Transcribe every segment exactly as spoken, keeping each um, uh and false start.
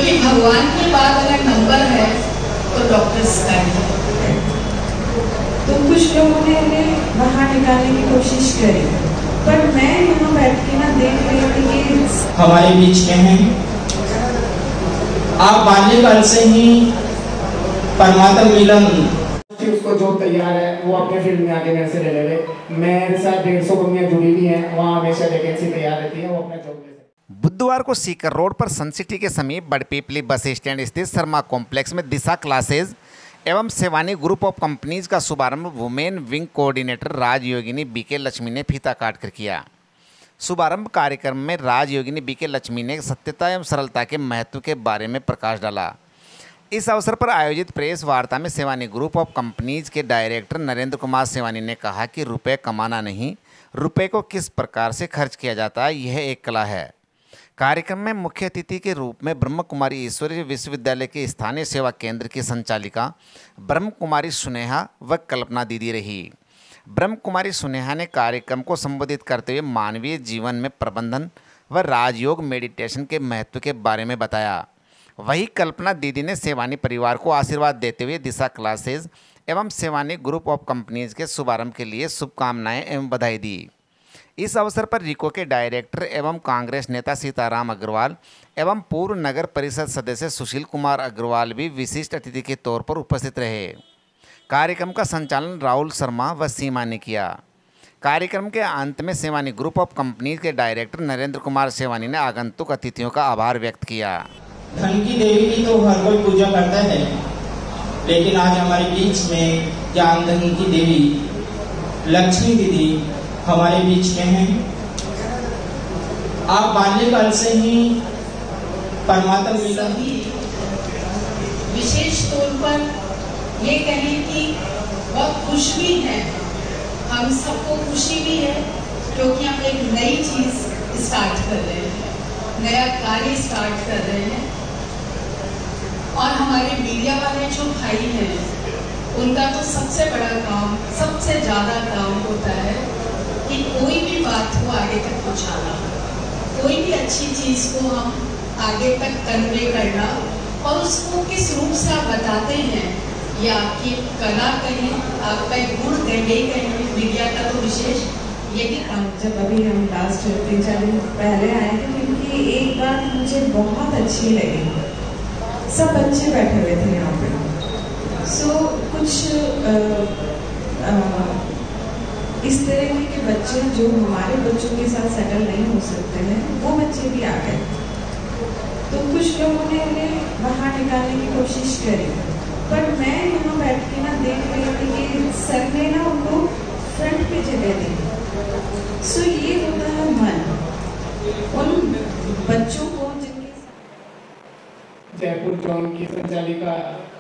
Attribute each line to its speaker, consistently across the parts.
Speaker 1: क्योंकि भगवान के बाद अगर नंबर है तो डॉक्टर्स का है।
Speaker 2: तो कुछ लोगों ने उन्हें बाहर निकालने की कोशिश करी, पर मैं यहाँ बैठ के ना देख रही थी कि
Speaker 3: हमारे बीच में हैं। आप बाल्यकाल से ही परमात्मा मिलन,
Speaker 4: उसको जो तैयार है वो अपने फील्ड में आगे मेरे से ले ले। मेरे साथ डेढ़ सौ कंपनियां जुड़ी हुई हैं, वहाँ हमेशा वैकेंसी तैयार रहती है, वो अपना जॉब ले सकते।
Speaker 5: बुधवार को सीकर रोड पर सन सिटी के समीप बड़पीपली बस स्टैंड स्थित शर्मा कॉम्प्लेक्स में दिशा क्लासेज एवं सेवानी ग्रुप ऑफ कंपनीज का शुभारंभ वुमेन विंग कोऑर्डिनेटर राज योगिनी बीके लक्ष्मी ने फीता काट कर किया। शुभारंभ कार्यक्रम में राज योगिनी बीके लक्ष्मी ने सत्यता एवं सरलता के महत्व के बारे में प्रकाश डाला। इस अवसर पर आयोजित प्रेस वार्ता में सेवानी ग्रुप ऑफ कंपनीज के डायरेक्टर नरेंद्र कुमार सेवानी ने कहा कि रुपए कमाना नहीं, रुपए को किस प्रकार से खर्च किया जाता है, यह एक कला है। कार्यक्रम में मुख्य अतिथि के रूप में ब्रह्म कुमारी ईश्वरीय विश्वविद्यालय के स्थानीय सेवा केंद्र की संचालिका ब्रह्म कुमारी सुनेहा व कल्पना दीदी रही। ब्रह्म कुमारी सुनेहा ने कार्यक्रम को संबोधित करते हुए मानवीय जीवन में प्रबंधन व राजयोग मेडिटेशन के महत्व के बारे में बताया। वही कल्पना दीदी ने सेवानी परिवार को आशीर्वाद देते हुए दिशा क्लासेज एवं सेवानी ग्रुप ऑफ कंपनीज के शुभारंभ के लिए शुभकामनाएं एवं बधाई दी। इस अवसर पर रिको के डायरेक्टर एवं कांग्रेस नेता सीताराम अग्रवाल एवं पूर्व नगर परिषद सदस्य सुशील कुमार अग्रवाल भी विशिष्ट अतिथि के तौर पर उपस्थित रहे। कार्यक्रम का संचालन राहुल शर्मा व सीमा ने किया। कार्यक्रम के अंत में सेवानी ग्रुप ऑफ कंपनीज के डायरेक्टर नरेंद्र कुमार सेवानी ने आगंतुक अतिथियों का आभार व्यक्त किया।
Speaker 3: धन की देवी की तो हर कोई पूजा करता है, लेकिन आज हमारे बीच में ज्ञान धन की देवी लक्ष्मी दीदी हमारे बीच में हैं। आप बाल्यकाल से ही परमात्मा मिलन,
Speaker 1: विशेष तौर पर ये कहें कि बहुत खुश भी है, हम सबको खुशी भी है क्योंकि हम एक नई चीज स्टार्ट कर रहे हैं, नया कार्य स्टार्ट कर रहे हैं। और हमारे मीडिया वाले जो भाई हैं उनका तो सबसे बड़ा काम, सबसे ज़्यादा काम होता है कि कोई भी बात को आगे तक पहुँचाना, कोई भी अच्छी चीज़ को हम आगे तक कन्वे करना और उसको किस रूप से आप बताते हैं, ये आपकी कला कहें, आपका एक गुण कहें कहें, मीडिया का तो विशेष यही काम।
Speaker 2: जब अभी हम लास्ट तीन चार दिन पहले आए थे, क्योंकि एक बात मुझे बहुत अच्छी लगी, सब बच्चे बैठे हुए थे यहाँ पे। सो so, कुछ आ, आ, इस तरह के बच्चे जो हमारे बच्चों के साथ सेटल नहीं हो सकते हैं, वो बच्चे भी आ गए। तो कुछ लोगों ने उन्हें बाहर निकालने की कोशिश करी, पर मैं यहाँ बैठ के ना देख रही थी कि सर ने ना उनको फ्रंट पे जगह दी। सो so, ये होता है मन उन बच्चों को जिनके
Speaker 4: जयपुर जोन की संचालिका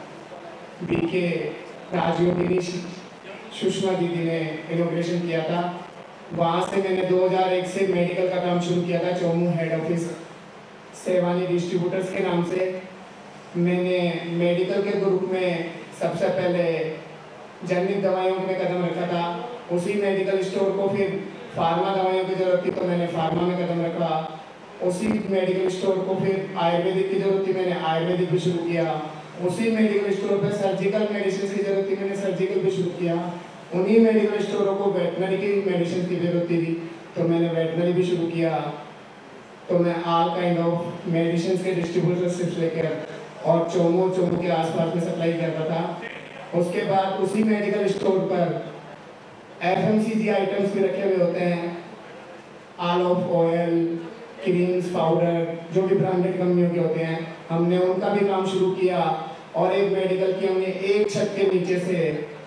Speaker 4: बीके राजयोगिनी सुषमा दीदी ने इनोग्रेशन किया था। वहाँ से मैंने दो हज़ार एक से मेडिकल का काम शुरू किया था, Chomu head office Sewani distributors के नाम से। मैंने मेडिकल के ग्रुप में सबसे पहले जनित दवाइयों में कदम रखा था, उसी मेडिकल स्टोर को फिर फार्मा दवाइयों की जरूरत थी तो मैंने फार्मा में कदम रखा, उसी मेडिकल स्टोर को फिर आयुर्वेदिक की जरूरत थी, मैंने आयुर्वेदिक भी शुरू किया, उसी मेडिकल स्टोर पर सर्जिकल मेडिसिन की जरूरत थी, मैंने सर्जिकल भी शुरू किया, उन्हीं मेडिकल स्टोरों को वेटनरी की मेडिसिन की जरूरत थी तो मैंने वेटनरी भी शुरू किया। तो मैं ऑल काइंड ऑफ मेडिसिन के डिस्ट्रीब्यूटरशिप लेकर और चोमो चोमो के आसपास में सप्लाई करता था। उसके बाद उसी मेडिकल स्टोर पर एफएमसीजी आइटम्स भी रखे हुए होते हैं, all of oil, creams, powder, जो भी ब्रांडेड कंपनियों के होते हैं, हमने उनका भी काम शुरू किया। और एक मेडिकल की हमने एक छत के नीचे से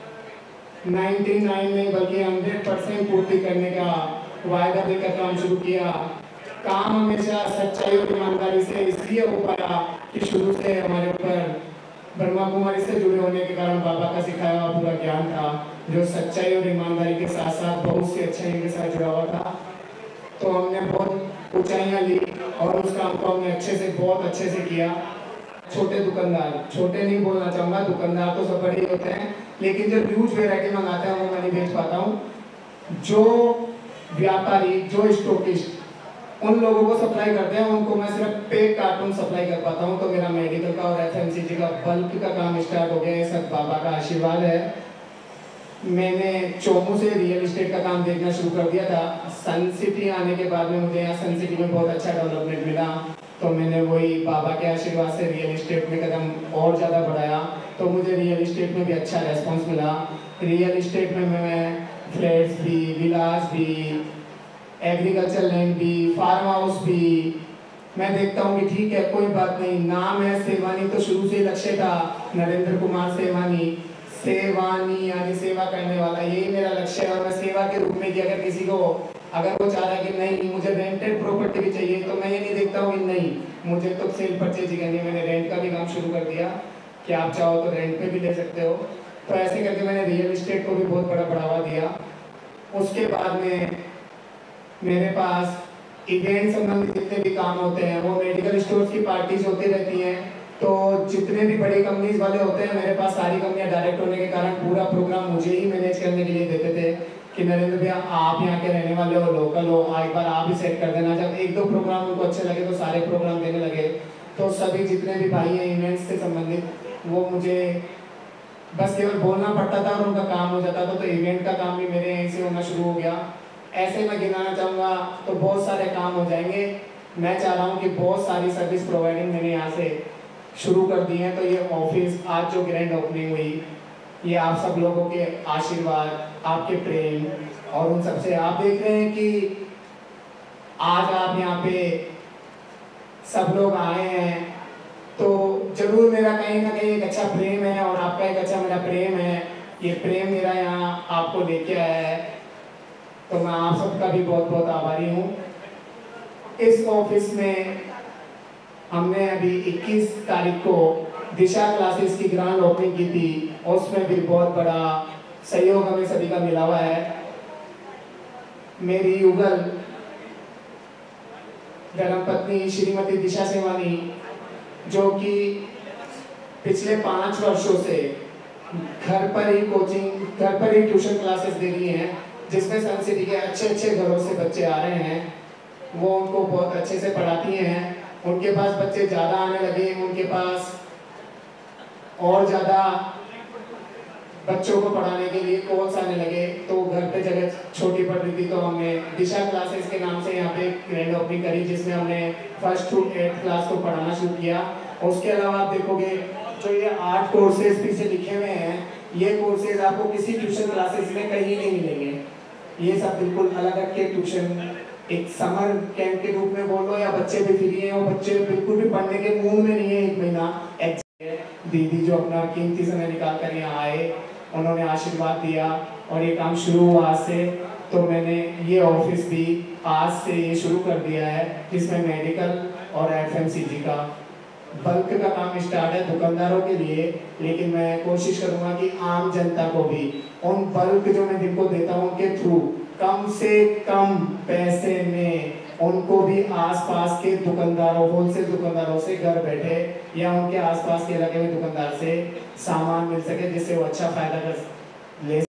Speaker 4: निन्यानवे नहीं बल्कि सौ परसेंट पूर्ति करने का वायदा देकर काम शुरू किया। काम हमेशा सच्चाई और ईमानदारी से इसलिए हो पाया कि शुरू से हमारे ऊपर ब्रह्मा कुमारी से जुड़े होने के कारण बाबा का सिखाया हुआ पूरा ज्ञान था, जो सच्चाई और ईमानदारी के साथ साथ बहुत सी अच्छाइयों के साथ जुड़ा हुआ था। तो हमने बहुत ऊंचाइयां ली और उस काम को हमने अच्छे से बहुत अच्छे से किया। छोटे दुकानदार, छोटे नहीं बोलना चाहूँगा, दुकानदार तो सब बड़े ही होते हैं, लेकिन जब ह्यूज वेराइटी मंगाते हैं वो मैं नहीं बेच पाता हूँ। जो व्यापारी, जो स्टॉकिस्ट उन लोगों को सप्लाई करते हैं, उनको मैं सिर्फ पेड कार्टून सप्लाई कर पाता हूँ। तो मेरा मेडिकल का और एफएमसीजी का बल्क का काम स्टार्ट हो गया। ये सब बाबा का आशीर्वाद है। मैंने चोमू से रियल इस्टेट का काम देखना शुरू कर दिया था। सन सिटी आने के बाद में मुझे यहाँ सन सिटी में बहुत अच्छा डेवलपमेंट मिला, तो मैंने वही बाबा के आशीर्वाद से रियल इस्टेट में कदम और ज़्यादा बढ़ाया। तो मुझे रियल इस्टेट में भी अच्छा रेस्पॉन्स मिला। रियल इस्टेट में मैं फ्लैट्स भी, विलास भी, एग्रीकल्चर लैंड भी, फार्म हाउस भी मैं देखता हूँ कि ठीक है, कोई बात नहीं। नाम है सेवानी, तो शुरू से लक्ष्य था नरेंद्र कुमार सेवानी। सेवानी यानी सेवा करने वाला, यही मेरा लक्ष्य है। और मैं सेवा के रूप में कि अगर किसी को, अगर वो चाह रहा है कि नहीं मुझे रेंटेड प्रॉपर्टी भी चाहिए, तो मैं ये नहीं देखता हूँ कि नहीं मुझे तो सेल परचेज ही करनी है। मैंने रेंट का भी काम शुरू कर दिया कि आप चाहो तो रेंट पे भी ले सकते हो। तो ऐसे करके मैंने रियल इस्टेट को भी बहुत बड़ा बढ़ावा दिया। उसके बाद में मेरे पास इवेंट संबंधित जितने भी काम होते हैं, वो मेडिकल स्टोर्स की पार्टीज होती रहती हैं। तो जितने भी बड़ी कंपनीज वाले होते हैं, मेरे पास सारी कंपनियां डायरेक्ट होने के कारण पूरा प्रोग्राम मुझे ही मैनेज करने के लिए देते थे कि नरेंद्र भैया आप यहाँ के रहने वाले हो, लोकल हो, एक बार आप ही सेट कर देना। जब एक दो प्रोग्राम उनको अच्छे लगे तो सारे प्रोग्राम देने लगे। तो सभी जितने भी भाई हैं इवेंट्स से संबंधित, वो मुझे बस केवल बोलना पड़ता था और उनका काम हो जाता था। तो इवेंट का काम भी मेरे यहीं से होना शुरू हो गया। ऐसे मैं गिनाना चाहूँगा तो बहुत सारे काम हो जाएंगे। मैं चाह रहा हूँ कि बहुत सारी सर्विस प्रोवाइडिंग मैंने यहाँ से शुरू कर दी है। तो ये ऑफिस आज जो ग्रैंड ओपनिंग हुई, ये आप सब लोगों के आशीर्वाद, आपके प्रेम और उन सबसे आप देख रहे हैं कि आज आप यहाँ पे सब लोग आए हैं, तो जरूर मेरा कहीं ना कहीं एक अच्छा प्रेम है और आपका एक अच्छा मेरा प्रेम है। ये प्रेम मेरा यहाँ आपको लेके आया है, तो मैं आप सबका भी बहुत बहुत आभारी हूँ। इस ऑफिस में हमने अभी इक्कीस तारीख को दिशा क्लासेस की ग्रैंड ओपनिंग की थी, और उसमें भी बहुत बड़ा सहयोग हमें सभी का मिला हुआ है। मेरी युगल धर्मपत्नी श्रीमती दिशा सेवानी, जो कि पिछले पाँच वर्षों से घर पर ही कोचिंग, घर पर ही ट्यूशन क्लासेस दे रही हैं, जिसमें सन सिटी के अच्छे अच्छे घरों से बच्चे आ रहे हैं। वो उनको बहुत अच्छे से पढ़ाती हैं। उनके पास बच्चे ज़्यादा आने लगे, उनके पास और ज़्यादा बच्चों को पढ़ाने के लिए कोर्स आने लगे। तो घर पे जगह छोटी पड़ रही थी, तो हमने दिशा क्लासेस के नाम से यहाँ पे ग्रैंड ओपनिंग करी, जिसमें हमने फर्स्ट टू एट्थ क्लास को पढ़ाना शुरू किया। उसके अलावा आप देखोगे जो ये आठ कोर्सेज पीछे लिखे हुए हैं, ये कोर्सेज आपको किसी ट्यूशन क्लासेस में कहीं नहीं मिलेंगे। ये सब बिल्कुल अलग अलग के ट्यूशन, एक समर कैंप के रूप में बोलो या बच्चे भी फ्री हैं, और बच्चे बिल्कुल भी पढ़ने के मूड में नहीं है। एक महीना दीदी जो अपना कीमती समय निकाल कर यहाँ आए, उन्होंने आशीर्वाद दिया और ये काम शुरू हुआ आज से। तो मैंने ये ऑफिस भी आज से ये शुरू कर दिया है, जिसमें मेडिकल और एफएमसीजी का बल्क का काम स्टार्ट है दुकानदारों के लिए। लेकिन मैं कोशिश करूंगा कि आम जनता को भी उन बल्क जो मैं जिनको देता हूँ उनके थ्रू कम से कम पैसे में उनको भी आसपास के दुकानदारों, होलसेल दुकानदारों से घर बैठे या उनके आसपास के इलाके में दुकानदार से सामान मिल सके, जिससे वो अच्छा फायदा कर ले।